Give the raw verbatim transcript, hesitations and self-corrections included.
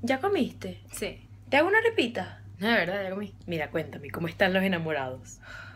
¿Ya comiste? Sí. ¿Te hago una repita? No, de verdad, ya comí. Mira, cuéntame, ¿cómo están los enamorados?